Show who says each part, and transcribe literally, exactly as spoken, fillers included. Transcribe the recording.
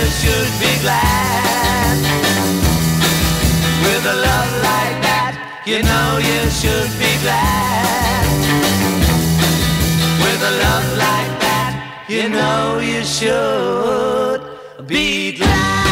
Speaker 1: should be glad. With a love like that, you know you should be glad. With a love like that, you know you should be glad.